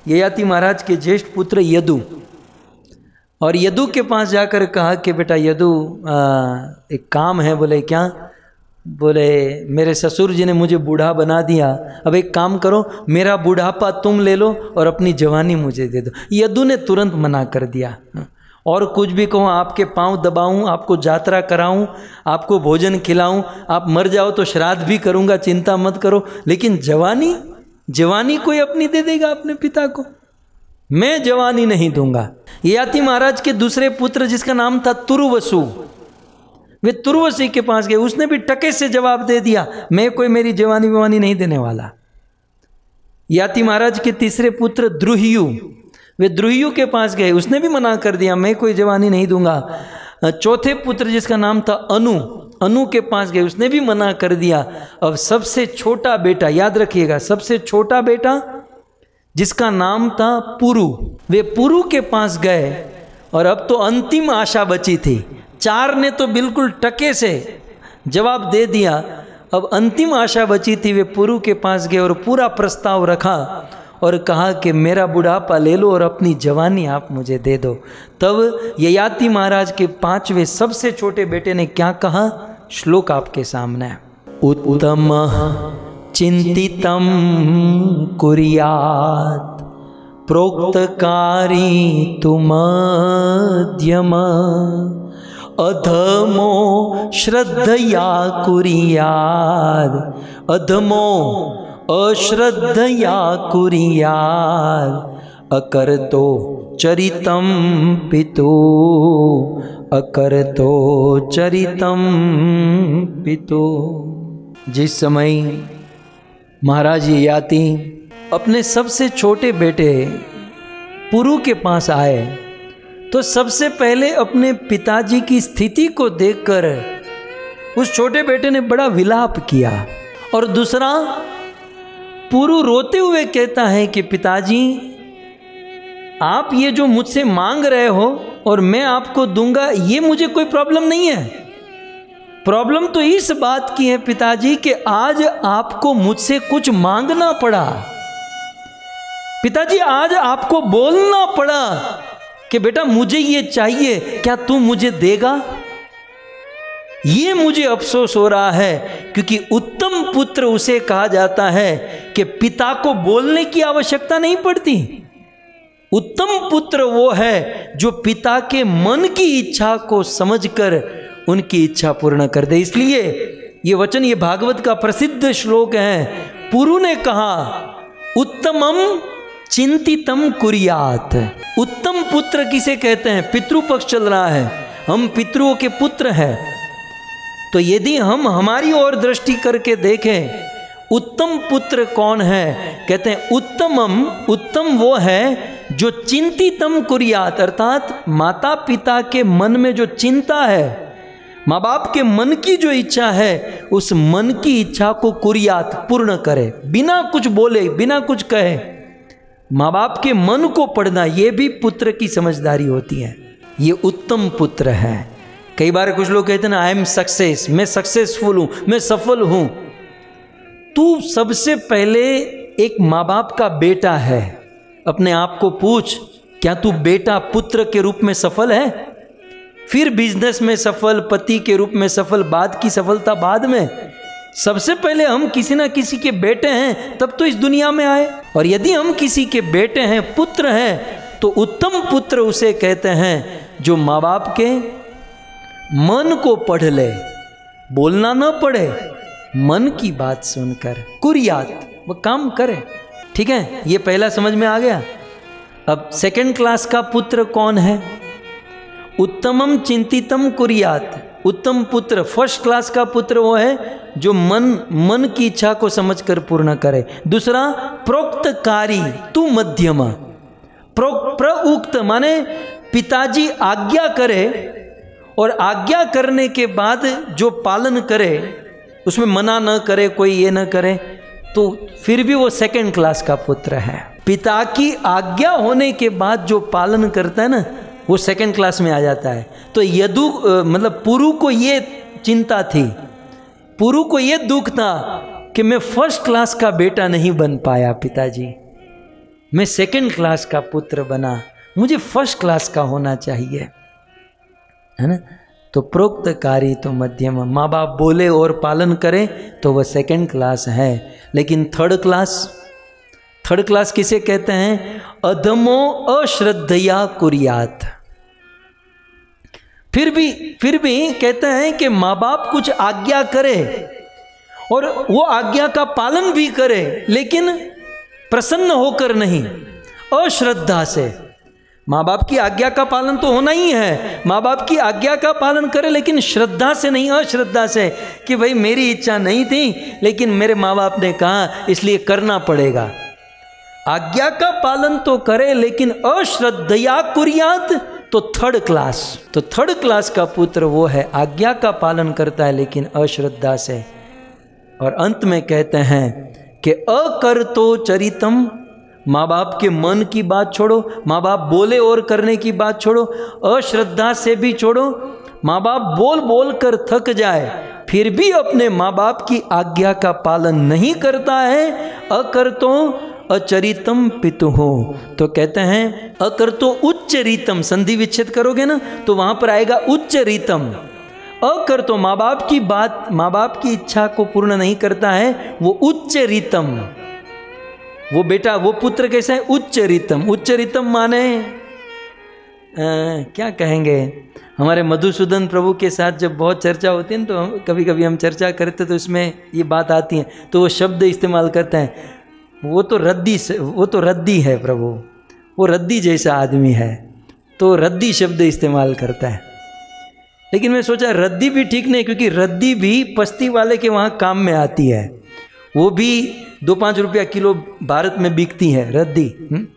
ययाति महाराज के ज्येष्ठ पुत्र यदु, और यदु के पास जाकर कहा कि बेटा यदु एक काम है। बोले क्या? बोले मेरे ससुर जी ने मुझे बूढ़ा बना दिया, अब एक काम करो मेरा बुढ़ापा तुम ले लो और अपनी जवानी मुझे दे दो। यदु ने तुरंत मना कर दिया। और कुछ भी कहो, आपके पांव दबाऊं, आपको यात्रा कराऊं, आपको भोजन खिलाऊं, आप मर जाओ तो श्राद्ध भी करूंगा, चिंता मत करो, लेकिन जवानी कोई अपनी दे देगा अपने पिता को? मैं जवानी नहीं दूंगा। ययाति महाराज के दूसरे पुत्र जिसका नाम था तुर्वसु, वे तुर्वसी के पास गए, उसने भी टके से जवाब दे दिया, मैं कोई मेरी जवानी नहीं देने वाला। ययाति महाराज के तीसरे पुत्र द्रुह्यु, वे द्रुह्यु के पास गए, उसने भी मना कर दिया, मैं कोई जवानी नहीं दूंगा। चौथे पुत्र जिसका नाम था अनु के पास गए, उसने भी मना कर दिया। अब सबसे छोटा बेटा, याद रखिएगा, सबसे छोटा बेटा जिसका नाम था पुरु, वे पुरु के पास गए, और अब तो अंतिम आशा बची थी। 4 ने तो बिल्कुल टके से जवाब दे दिया, अब अंतिम आशा बची थी। वे पुरु के पास गए और पूरा प्रस्ताव रखा और कहा कि मेरा बुढ़ापा ले लो और अपनी जवानी आप मुझे दे दो। तब ययाति महाराज के 5वें सबसे छोटे बेटे ने क्या कहा? श्लोक आपके सामने है। उत्तम चिंतितम कुर्यात् प्रोक्तकारी तुमध्यम अधमो श्रद्धया कुर्यात् अधमो अश्रद्धया कुर्यात् अकर्तो चरितम पितु अकर्तो चरितम पितु। जिस समय महाराज ययाति अपने सबसे छोटे बेटे पुरु के पास आए तो सबसे पहले अपने पिताजी की स्थिति को देखकर उस छोटे बेटे ने बड़ा विलाप किया। और दूसरा, पुरु रोते हुए कहता है कि पिताजी आप ये जो मुझसे मांग रहे हो और मैं आपको दूंगा, ये मुझे कोई प्रॉब्लम नहीं है। प्रॉब्लम तो इस बात की है पिताजी कि आज आपको मुझसे कुछ मांगना पड़ा। पिताजी आज आपको बोलना पड़ा कि बेटा मुझे ये चाहिए, क्या तू मुझे देगा? ये मुझे अफसोस हो रहा है, क्योंकि उत्तम पुत्र उसे कहा जाता है कि पिता को बोलने की आवश्यकता नहीं पड़ती। उत्तम पुत्र वो है जो पिता के मन की इच्छा को समझकर उनकी इच्छा पूर्ण कर दे। इसलिए ये वचन, ये भागवत का प्रसिद्ध श्लोक है। पुरु ने कहा उत्तमम चिंतितम कुर्यात्। उत्तम पुत्र किसे कहते हैं? पितृपक्ष चल रहा है, हम पितरों के पुत्र हैं, तो यदि हम हमारी ओर दृष्टि करके देखें उत्तम पुत्र कौन है, कहते हैं उत्तमम, उत्तम वो है जो चिंतितम कुर्यात्, अर्थात माता पिता के मन में जो चिंता है, माँ बाप के मन की जो इच्छा है, उस मन की इच्छा को कुर्यात्, पूर्ण करे, बिना कुछ बोले, बिना कुछ कहे। माँ बाप के मन को पढ़ना, ये भी पुत्र की समझदारी होती है। ये उत्तम पुत्र है। कई बार कुछ लोग कहते हैं ना, आई एम सक्सेस, मैं सक्सेसफुल हूं, मैं सफल हूं। तू सबसे पहले एक माँ बाप का बेटा है, अपने आप को पूछ, क्या तू बेटा पुत्र के रूप में सफल है? फिर बिजनेस में सफल, पति के रूप में सफल, बाद की सफलता बाद में। सबसे पहले हम किसी ना किसी के बेटे हैं, तब तो इस दुनिया में आए। और यदि हम किसी के बेटे हैं, पुत्र हैं, तो उत्तम पुत्र उसे कहते हैं जो माँ बाप के मन को पढ़ ले, बोलना ना पड़े, मन की बात सुनकर कुर्यात्, वो काम करे। ठीक है, ये पहला समझ में आ गया। अब सेकंड क्लास का पुत्र कौन है? उत्तमम चिंतितम कुर्यात्। उत्तम पुत्र, फर्स्ट क्लास का पुत्र वो है जो मन की इच्छा को समझकर पूर्ण करे। दूसरा, प्रोक्तकारी तू मध्यम। प्रउक्त माने पिताजी आज्ञा करे और आज्ञा करने के बाद जो पालन करे, उसमें मना न करे, कोई ये न करे, तो फिर भी वो सेकंड क्लास का पुत्र है। पिता की आज्ञा होने के बाद जो पालन करता है ना, वो सेकंड क्लास में आ जाता है। तो यदु मतलब पुरु को ये चिंता थी, पुरु को ये दुख था कि मैं फर्स्ट क्लास का बेटा नहीं बन पाया पिताजी, मैं सेकंड क्लास का पुत्र बना, मुझे फर्स्ट क्लास का होना चाहिए, है ना। तो प्रोक्त कार्य तो मध्यम, माँ बाप बोले और पालन करें तो वह सेकंड क्लास है। लेकिन थर्ड क्लास किसे कहते हैं? अधमो अश्रद्धया कुर्यात। फिर भी कहते हैं कि माँ बाप कुछ आज्ञा करे और वो आज्ञा का पालन भी करे, लेकिन प्रसन्न होकर नहीं, अश्रद्धा से। माँ बाप की आज्ञा का पालन तो होना ही है, माँ बाप की आज्ञा का पालन करे, लेकिन श्रद्धा से नहीं, अश्रद्धा से, कि भाई मेरी इच्छा नहीं थी लेकिन मेरे माँ बाप ने कहा इसलिए करना पड़ेगा। आज्ञा का पालन तो करे लेकिन अश्रद्धया कुर्यात, तो थर्ड क्लास का पुत्र वो है, आज्ञा का पालन करता है लेकिन अश्रद्धा से। और अंत में कहते हैं कि अकर्तो चरितम, माँ बाप के मन की बात छोड़ो, माँ बाप बोले और करने की बात छोड़ो, अश्रद्धा से भी छोड़ो। माँ बाप बोल कर थक जाए फिर भी अपने माँ बाप की आज्ञा का पालन नहीं करता है, अकर्तो अचरितम पितुः। तो कहते हैं अकर्तो उच्च रीतम, संधि विच्छेद करोगे ना तो वहां पर आएगा उच्च रीतम। अकर्तो माँ बाप की बात, माँ बाप की इच्छा को पूर्ण नहीं करता है, वो उच्च रीतम, वो बेटा, वो पुत्र कैसा है? उच्च रीतम। उच्च रीतम माने क्या कहेंगे? हमारे मधुसूदन प्रभु के साथ जब बहुत चर्चा होती है ना, तो कभी कभी हम चर्चा करते तो उसमें ये बात आती है, तो वो शब्द इस्तेमाल करते हैं, वो तो रद्दी है प्रभु, वो रद्दी जैसा आदमी है, तो रद्दी शब्द इस्तेमाल करता है। लेकिन मैं सोचा रद्दी भी ठीक नहीं, क्योंकि रद्दी भी पस्ती वाले के वहाँ काम में आती है, वो भी 2-5 रुपया किलो भारत में बिकती है रद्दी।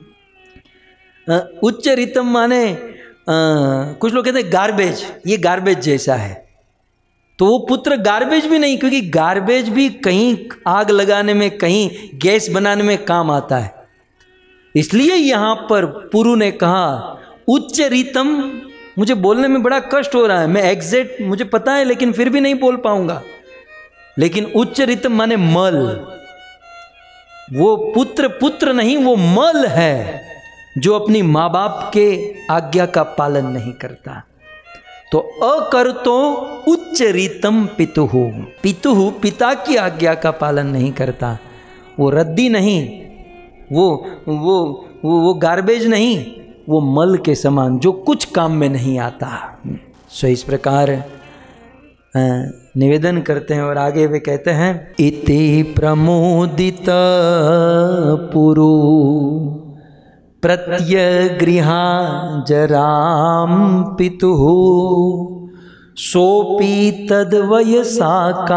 उच्च रीतम माने कुछ लोग कहते हैं गार्बेज, ये गार्बेज जैसा है, तो वो पुत्र गार्बेज भी नहीं, क्योंकि गार्बेज भी कहीं आग लगाने में, कहीं गैस बनाने में काम आता है। इसलिए यहाँ पर पुरु ने कहा उच्च रीतम। मुझे बोलने में बड़ा कष्ट हो रहा है, मैं एग्जैक्ट मुझे पता है लेकिन फिर भी नहीं बोल पाऊंगा। लेकिन उच्च रीतम माने मल, वो पुत्र नहीं, वो मल है जो अपनी माँ बाप के आज्ञा का पालन नहीं करता। तो अकर्तो उच्च रीतम पितुः, पिता की आज्ञा का पालन नहीं करता, वो रद्दी नहीं, वो गार्बेज नहीं, वो मल के समान जो कुछ काम में नहीं आता। सो इस प्रकार निवेदन करते हैं और आगे वे कहते हैं इति प्रमोदित पुरु प्रत्यगृहा जराम पितुः सोपि तद्वयसा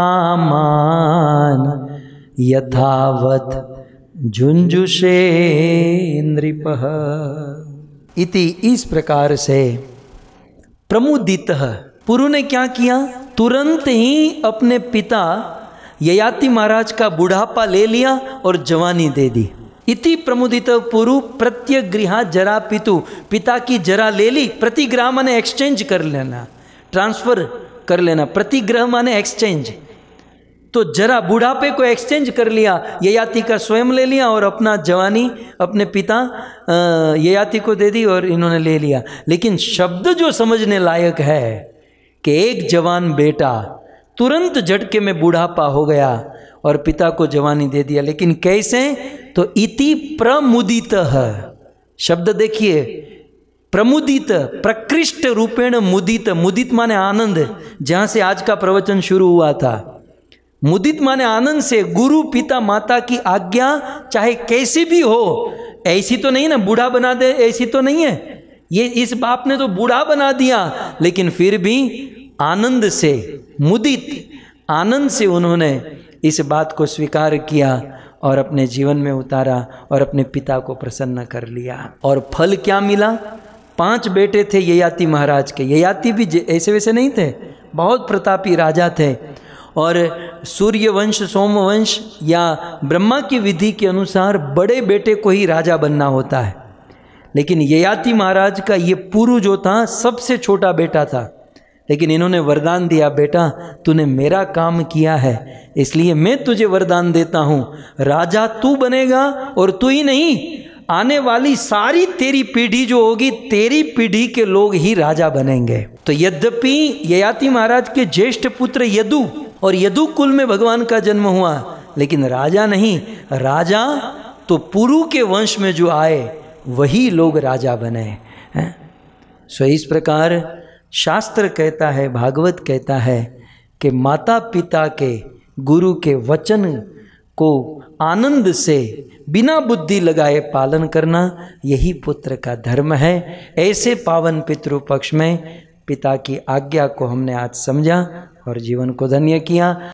कामान यथावत् झुंझुषे नृपः। इति इस प्रकार से प्रमुदितः पुरु ने क्या किया? तुरंत ही अपने पिता ययाति महाराज का बुढ़ापा ले लिया और जवानी दे दी। इति प्रमुदित पुरु प्रत्यगृहा जरा पितु, पिता की जरा ले ली। प्रतिग्रह माने एक्सचेंज कर लेना, ट्रांसफर कर लेना, प्रतिग्रह माने एक्सचेंज। तो जरा बुढ़ापे को एक्सचेंज कर लिया, ययाति का स्वयं ले लिया और अपना जवानी अपने पिता ययाति को दे दी और इन्होंने ले लिया। लेकिन शब्द जो समझने लायक है कि एक जवान बेटा तुरंत झटके में बुढ़ापा हो गया और पिता को जवानी दे दिया। लेकिन कैसे? तो इति प्रमुदितः, शब्द देखिए, प्रमुदित, प्रकृष्ट रूपेण मुदित। मुदित माने आनंद, जहां से आज का प्रवचन शुरू हुआ था। मुदित माने आनंद से। गुरु पिता माता की आज्ञा चाहे कैसी भी हो, ऐसी तो नहीं ना बूढ़ा बना दे, ऐसी तो नहीं है। ये इस बाप ने तो बूढ़ा बना दिया, लेकिन फिर भी आनंद से, मुदित आनंद से उन्होंने इस बात को स्वीकार किया और अपने जीवन में उतारा और अपने पिता को प्रसन्न कर लिया। और फल क्या मिला? 5 बेटे थे ययाति महाराज के। ययाति भी ऐसे वैसे नहीं थे, बहुत प्रतापी राजा थे। और सूर्यवंश, सोमवंश या ब्रह्मा की विधि के अनुसार बड़े बेटे को ही राजा बनना होता है। लेकिन ययाति महाराज का ये पुरु जो था सबसे छोटा बेटा था। लेकिन इन्होंने वरदान दिया, बेटा तूने मेरा काम किया है इसलिए मैं तुझे वरदान देता हूँ, राजा तू बनेगा। और तू ही नहीं, आने वाली सारी तेरी पीढ़ी जो होगी, तेरी पीढ़ी के लोग ही राजा बनेंगे। तो यद्यपि ययाति महाराज के ज्येष्ठ पुत्र यदु, और यदु कुल में भगवान का जन्म हुआ, लेकिन राजा नहीं। राजा तो पुरु के वंश में जो आए वही लोग राजा बने हैं। सो इस प्रकार शास्त्र कहता है, भागवत कहता है कि माता पिता के, गुरु के वचन को आनंद से बिना बुद्धि लगाए पालन करना, यही पुत्र का धर्म है। ऐसे पावन पितृपक्ष में पिता की आज्ञा को हमने आज समझा और जीवन को धन्य किया।